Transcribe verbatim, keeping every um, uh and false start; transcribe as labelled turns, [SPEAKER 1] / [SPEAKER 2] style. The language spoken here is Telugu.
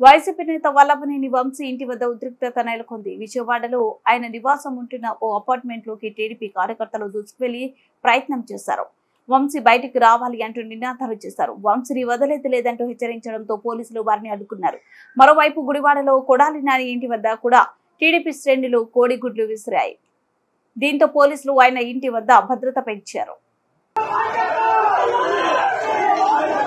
[SPEAKER 1] వైసీపీ నేత వల్లభనేని వంశీ ఇంటి వద్ద ఉద్రిక్తత నెలకొంది. విజయవాడలో ఆయన నివాసం ఉంటున్న ఓ అపార్ట్మెంట్ లోకి టీడీపీ కార్యకర్తలు దూసుకువెళ్లి ప్రయత్నం చేశారు. వంశీ బయటికి రావాలి అంటూ నినాదాలు చేశారు. వంశీని వదిలేది లేదంటూ హెచ్చరించడంతో పోలీసులు వారిని అడ్డుకున్నారు. మరోవైపు గుడివాడలో కొడాలి నాని ఇంటి వద్ద కూడా టీడీపీ శ్రేణులు కోడిగుడ్లు విసిరాయి. దీంతో పోలీసులు ఆయన ఇంటి వద్ద భద్రత పెంచారు.